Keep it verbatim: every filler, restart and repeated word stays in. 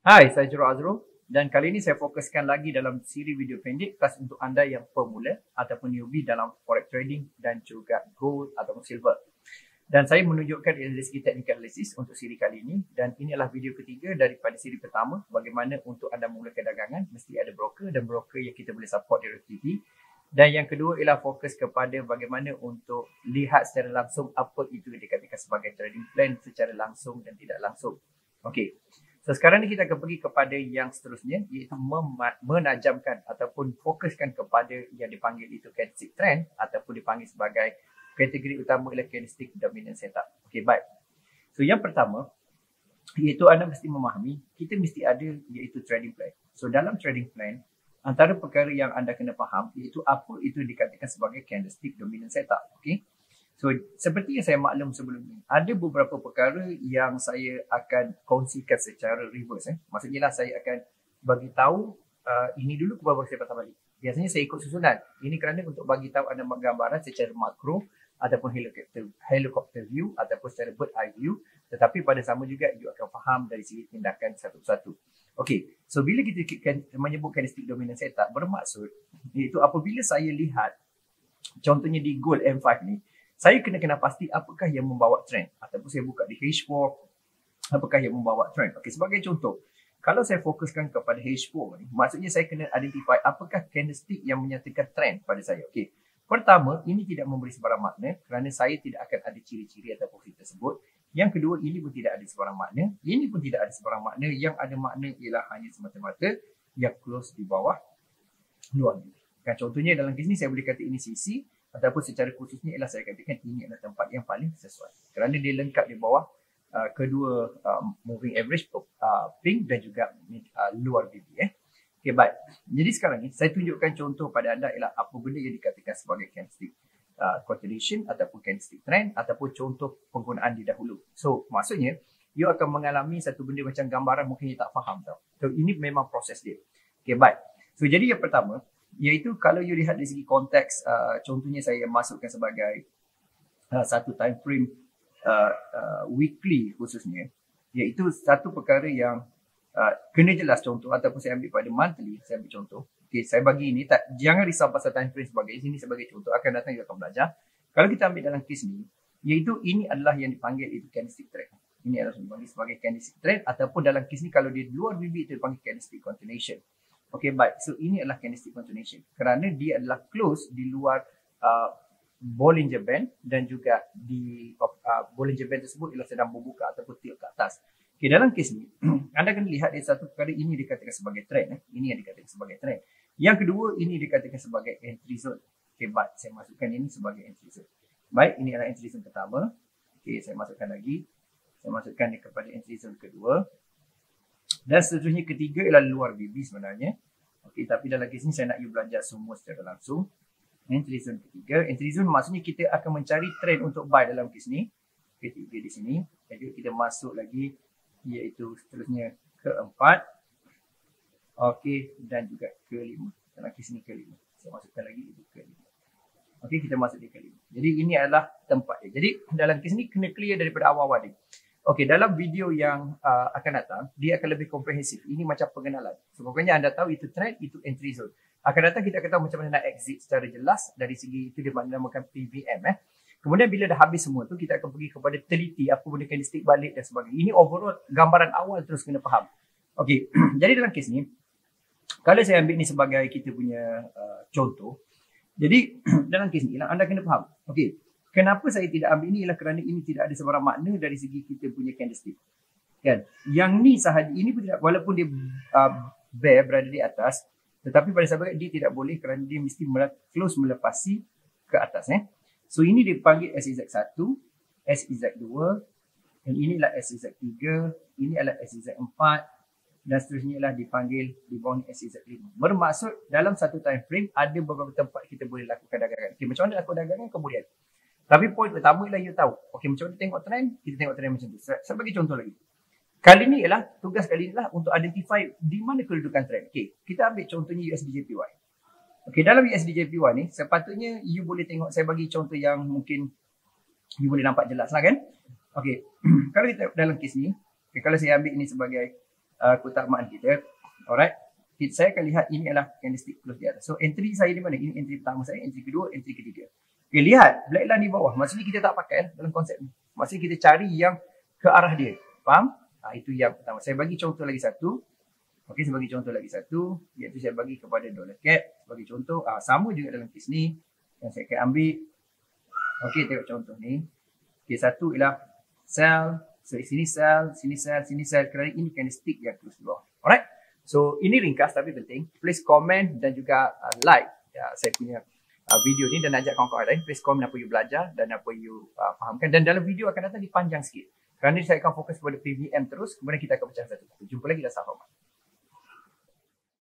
Hai, saya Juro Azrul dan kali ini saya fokuskan lagi dalam siri video pendek khas untuk anda yang pemula ataupun newbie dalam forex trading dan juga gold ataupun silver. Dan saya menunjukkan dari segi technical analysis untuk siri kali ini, dan ini adalah video ketiga daripada siri pertama bagaimana untuk anda memulakan dagangan mesti ada broker dan broker yang kita boleh support dari T V. Dan yang kedua ialah fokus kepada bagaimana untuk lihat secara langsung apa itu yang dikatakan sebagai trading plan secara langsung dan tidak langsung. Okey. So sekarang ni kita akan pergi kepada yang seterusnya, iaitu menajamkan ataupun fokuskan kepada yang dipanggil itu candlestick trend ataupun dipanggil sebagai kategori utama ialah candlestick dominant setup. Okey, baik. So yang pertama iaitu anda mesti memahami kita mesti ada iaitu trading plan. So dalam trading plan antara perkara yang anda kena faham iaitu apa itu dikatakan sebagai candlestick dominant setup. Okey. So, seperti yang saya maklum sebelum ini, ada beberapa perkara yang saya akan kongsikan secara reverse. Eh. Maksudnya lah saya akan bagi tahu uh, ini dulu baru saya patah balik. Biasanya saya ikut susunan. Ini kerana untuk bagi tahu anda gambaran secara makro ataupun helicopter, helicopter view ataupun secara bird eye view. Tetapi pada sama juga you akan faham dari segi tindakan satu-satu. Okey, so bila kita menyebut candlestick dominant setup, bermaksud iaitu apabila saya lihat contohnya di gold M five ni, saya kena kena pasti apakah yang membawa trend ataupun saya buka di H four apakah yang membawa trend. Okey, sebagai contoh, kalau saya fokuskan kepada H four ni, maksudnya saya kena identify apakah candlestick yang menyatakan trend pada saya. Okey. Pertama, ini tidak memberi sebarang makna kerana saya tidak akan ada ciri-ciri ataupun figure tersebut. Yang kedua, ini pun tidak ada sebarang makna. Ini pun tidak ada sebarang makna. Yang ada makna ialah hanya semata-mata yang close di bawah luar ni. Kan contohnya dalam kes ni saya boleh kata ini C C. Ataupun secara khususnya ialah saya katakan ini adalah tempat yang paling sesuai kerana dia lengkap di bawah uh, kedua uh, moving average uh, pink dan juga uh, luar B B. Eh. Okay, baik. Jadi sekarang ni saya tunjukkan contoh pada anda ialah apa benda yang dikatakan sebagai candlestick uh, continuation ataupun candlestick trend ataupun contoh penggunaan di dahulu. So maksudnya you akan mengalami satu benda macam gambaran mungkin you tak faham tau. So ini memang proses dia. Okay, baik. So jadi yang pertama iaitu kalau you lihat dari segi konteks, uh, contohnya saya masukkan sebagai uh, satu time frame uh, uh, weekly khususnya, iaitu satu perkara yang uh, kena jelas contoh ataupun saya ambil pada monthly, saya ambil contoh. Okay, saya bagi ini, tak, jangan risau pasal time frame sebagai ini sebagai contoh, akan datang you akan belajar. Kalau kita ambil dalam kes ni, iaitu ini adalah yang dipanggil itu candlestick trend. Ini adalah yang dipanggil sebagai candlestick trend ataupun dalam kes ni kalau dia luar B B itu dipanggil candlestick continuation. Okey, baik. So, ini adalah candlestick continuation kerana dia adalah close di luar uh, Bollinger Band dan juga di uh, Bollinger Band tersebut ialah sedang membuka ataupun tilt ke atas. Okey, dalam kes ni, anda kena lihat dari satu perkara ini dikatakan sebagai trend. Eh. Ini yang dikatakan sebagai trend. Yang kedua, ini dikatakan sebagai entry zone. Okey, baik. Saya masukkan ini sebagai entry zone. Baik, ini adalah entry zone pertama. Okey, saya masukkan lagi. Saya masukkan ini kepada entry zone kedua. Dan seterusnya ketiga ialah luar B B sebenarnya. Okey, tapi dalam kes ni saya nak you belajar semua secara langsung. Entry zone ketiga. Entry zone maksudnya kita akan mencari trend untuk buy dalam kes ni. Ketiga di sini. Jadi kita masuk lagi iaitu seterusnya keempat. Okey, dan juga kelima. Dalam kes ni kelima. Saya masukkan lagi itu kelima. Okey, kita masuk di kelima. Jadi ini adalah tempat dia. Jadi dalam kes ni kena clear daripada awal-awal dia. Okey, dalam video yang uh, akan datang, dia akan lebih komprehensif. Ini macam pengenalan. So, pokoknya anda tahu itu trend, itu entry zone. Akan datang kita akan tahu macam mana nak exit secara jelas. Dari segi itu dia dinamakan P V M. Eh. Kemudian bila dah habis semua tu, kita akan pergi kepada teliti apa benda candlestick balik dan sebagainya. Ini overall gambaran awal terus kena faham. Okey, jadi dalam kes ni, kalau saya ambil ni sebagai kita punya uh, contoh. Jadi dalam kes ni, anda kena faham. Okey. Kenapa saya tidak ambil ini ialah kerana ini tidak ada sebarang makna dari segi kita punya candlestick. Kan? Yang ni sahaja, ini pun tidak, walaupun dia uh, bear berada di atas, tetapi pada sahabat dia tidak boleh kerana dia mesti close melepasi ke atas. Eh? So ini dipanggil S Z satu, S Z dua, dan inilah S Z tiga, ini adalah S Z empat, dan seterusnya ialah dipanggil di bawah S Z lima. Bermaksud dalam satu time frame ada beberapa tempat kita boleh lakukan dagangan. Okay, macam mana lakukan dagangan kemudian? Tapi poin pertama ialah you tahu. Okey, macam mana tengok trend? Kita tengok trend macam tu. Saya, saya bagi contoh lagi. Kali ni ialah, tugas kali ni lah untuk identify di mana kedudukan trend. Okey, kita ambil contohnya U S D J P Y. Okey, dalam U S D J P Y ni, sepatutnya you boleh tengok, saya bagi contoh yang mungkin you boleh nampak jelas lah kan. Okey, kalau kita dalam kes ni, okay, kalau saya ambil ini sebagai uh, keutamaan kita. Alright. Saya akan lihat ini adalah candlestick close di atas. So entry saya di mana? Ini entry pertama saya, entry kedua, entry ketiga. Okay, lihat black line di bawah. Maksudnya kita tak pakai dalam konsep ni. Maksudnya kita cari yang ke arah dia. Faham? Ha, itu yang pertama. Saya bagi contoh lagi satu. Okey, saya bagi contoh lagi satu. Iaitu saya bagi kepada dollar cap. Sebagai contoh, ha, sama juga dalam kes ni. Yang saya akan ambil. Okey, tengok contoh ni. Okey, satu ialah sell. So, sini sell, sini sell, sini sell. Kerana ini candlestick yang close di bawah. Alright? So, ini ringkas tapi penting. Please comment dan juga uh, like ya, saya punya uh, video ni dan ajak kawan-kawan lain. Please comment apa you belajar dan apa you uh, fahamkan. Dan dalam video akan datang dipanjang sikit. Kerana saya akan fokus pada P V M terus. Kemudian kita akan pecah satu-satu. Jumpa lagi dah, sahabat.